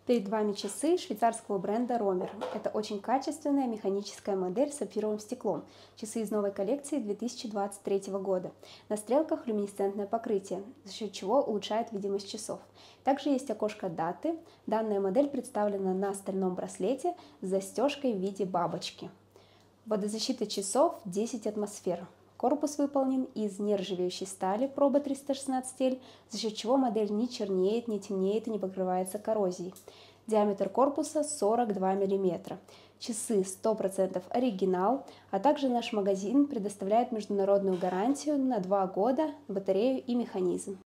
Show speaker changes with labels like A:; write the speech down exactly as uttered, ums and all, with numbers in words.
A: Перед вами часы швейцарского бренда Romer. Это очень качественная механическая модель с сапфировым стеклом. Часы из новой коллекции две тысячи двадцать третьего года. На стрелках люминесцентное покрытие, за счет чего улучшает видимость часов. Также есть окошко даты. Данная модель представлена на стальном браслете с застежкой в виде бабочки. Водозащита часов десять атмосфер. Корпус выполнен из нержавеющей стали проба триста шестнадцать эль, за счет чего модель не чернеет, не темнеет и не покрывается коррозией. Диаметр корпуса сорок два миллиметра. Часы сто процентов оригинал, а также наш магазин предоставляет международную гарантию на два года на батарею и механизм.